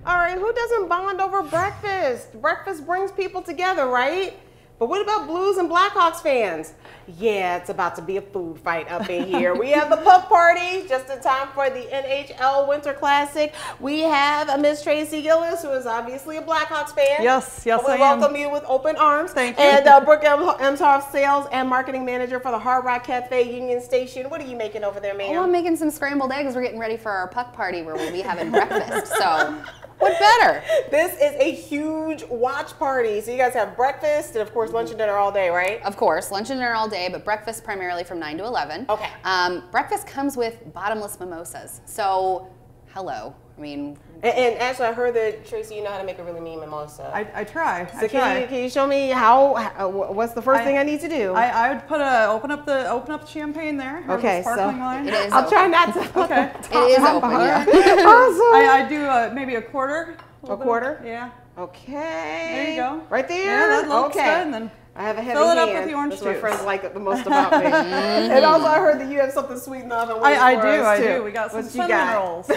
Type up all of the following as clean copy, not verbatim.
All right, who doesn't bond over breakfast? Breakfast brings people together, right? But what about Blues and Blackhawks fans? Yeah, it's about to be a food fight up in here. We have the puck party just in time for the NHL Winter Classic. We have Miss Tracy Gillis, who is obviously a Blackhawks fan. Yes, I am. We welcome you with open arms. Thank you. And Brooke Emshoff, Sales and Marketing Manager for the Hard Rock Cafe Union Station. What are you making over there, ma'am? Oh, I'm making some scrambled eggs. We're getting ready for our puck party where we'll be having breakfast. So, what better? This is a huge watch party. So you guys have breakfast and, of course, lunch and dinner all day, right? Of course, lunch and dinner all day, but breakfast primarily from 9 to 11. Okay. Breakfast comes with bottomless mimosas. So, hello. I mean... And actually, I heard that, Tracy, you know how to make a really mean mimosa. I try. So can you show me what's the first thing I need to do? I would put open up the champagne there. Okay, the sparkling line. It is I'll open. try not to. Okay. It is open, yeah. Awesome. I do maybe a quarter. A quarter? Yeah. Okay. There you go. Right there? Yeah, that looks good. And then I have a heavy fill it hand. up with the orange That's what juice. friends like it the most about me. And also, I heard that you have something sweet in the oven. I do. We got some What you cinnamon got? rolls.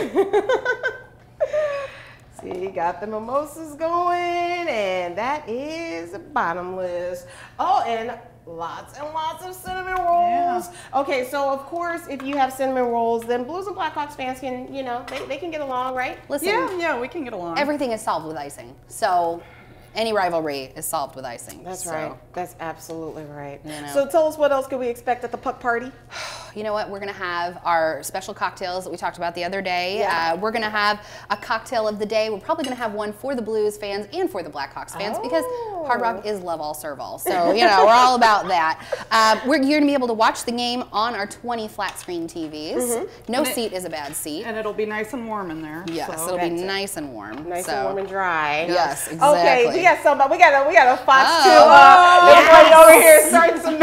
See, you got the mimosas going, and that is bottomless. Oh, and lots of cinnamon rolls. Yeah. Okay, so of course, if you have cinnamon rolls, then Blues and Blackhawks fans can, they can get along, right? Listen, Yeah, we can get along. everything is solved with icing. So, any rivalry is solved with icing. That's So, right. That's absolutely right. You know. So tell us, what else could we expect at the puck party? You know what? We're going to have our special cocktails that we talked about the other day. Yeah. We're going to have a cocktail of the day. We're probably going to have one for the Blues fans and for the Blackhawks fans because Hard Rock is love all, serve all. So, we're all about that. You're going to be able to watch the game on our 20 flat screen TVs. No seat is a bad seat. And it'll be nice and warm in there. Yes, so. it'll be That's it. nice and warm. Nice so. and warm and dry. Yes, exactly. Okay, we got somebody. We got a Fox Oh. 2 Yes. over here starting some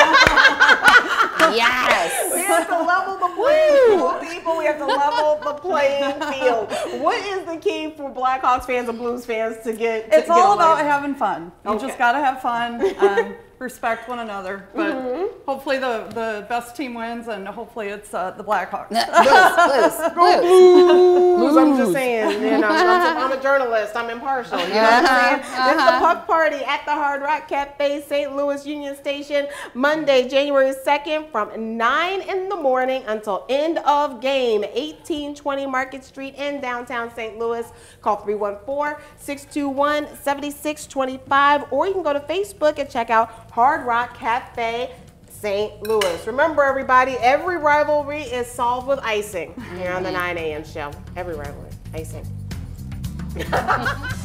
Yes. We have to level the playing field, people. We have to level the playing field. What is the key for Blackhawks fans and Blues fans to get? It's all about having fun. You Okay. just got to have fun and respect one another. But hopefully the best team wins, and hopefully it's the Blackhawks. Blues. I'm just saying, I'm a journalist. I'm impartial. You know what I'm saying? It's the puck party at the Hard Rock Cafe, St. Louis Union Station, Monday, January 2nd from 9 in the morning until end of game, 1820 Market Street in downtown St. Louis. Call 314-621-7625, or you can go to Facebook and check out Hard Rock Cafe St. Louis. Remember, everybody, every rivalry is solved with icing here on the 9 a.m. show. Every rivalry, icing.